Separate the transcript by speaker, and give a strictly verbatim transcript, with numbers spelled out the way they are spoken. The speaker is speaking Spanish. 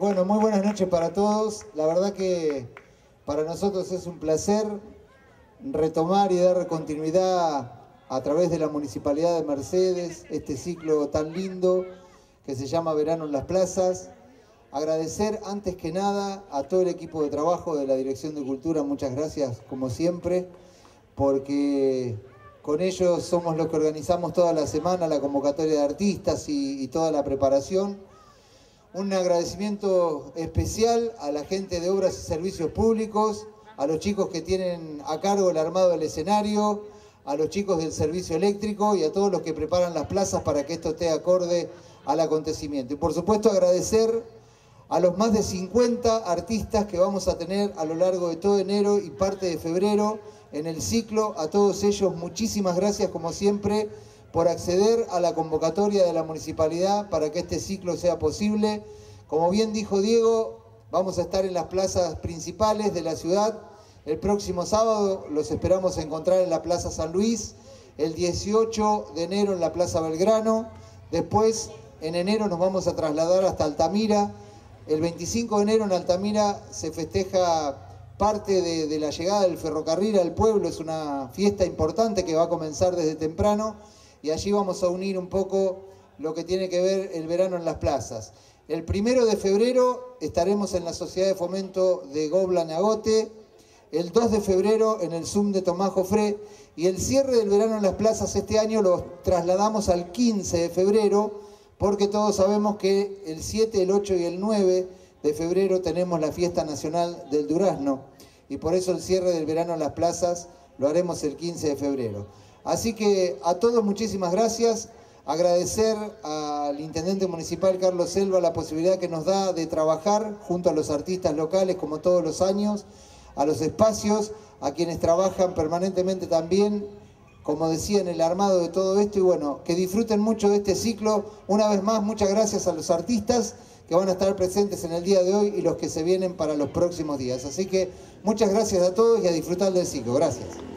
Speaker 1: Bueno, muy buenas noches para todos. La verdad que para nosotros es un placer retomar y dar continuidad a través de la Municipalidad de Mercedes, este ciclo tan lindo que se llama Verano en las Plazas. Agradecer antes que nada a todo el equipo de trabajo de la Dirección de Cultura, muchas gracias como siempre, porque con ellos somos los que organizamos toda la semana la convocatoria de artistas y, y toda la preparación. Un agradecimiento especial a la gente de Obras y Servicios Públicos, a los chicos que tienen a cargo el armado del escenario, a los chicos del servicio eléctrico y a todos los que preparan las plazas para que esto esté acorde al acontecimiento. Y por supuesto agradecer a los más de cincuenta artistas que vamos a tener a lo largo de todo enero y parte de febrero en el ciclo. A todos ellos muchísimas gracias como siempre por acceder a la convocatoria de la Municipalidad para que este ciclo sea posible. Como bien dijo Diego, vamos a estar en las plazas principales de la ciudad. El próximo sábado los esperamos encontrar en la Plaza San Luis, el dieciocho de enero en la Plaza Belgrano, después en enero nos vamos a trasladar hasta Altamira. El veinticinco de enero en Altamira se festeja parte de, de la llegada del ferrocarril al pueblo, es una fiesta importante que va a comenzar desde temprano y allí vamos a unir un poco lo que tiene que ver el verano en las plazas. El primero de febrero estaremos en la Sociedad de Fomento de Gobla Neagote, el dos de febrero en el Zoom de Tomás Jofré y el cierre del verano en las plazas este año lo trasladamos al quince de febrero porque todos sabemos que el siete, el ocho y el nueve de febrero tenemos la Fiesta Nacional del Durazno y por eso el cierre del verano en las plazas lo haremos el quince de febrero. Así que a todos muchísimas gracias, agradecer al Intendente Municipal Carlos Selva la posibilidad que nos da de trabajar junto a los artistas locales como todos los años, a los espacios, a quienes trabajan permanentemente también, como decía, en el armado de todo esto y bueno, que disfruten mucho de este ciclo. Una vez más, muchas gracias a los artistas que van a estar presentes en el día de hoy y los que se vienen para los próximos días. Así que muchas gracias a todos y a disfrutar del ciclo. Gracias.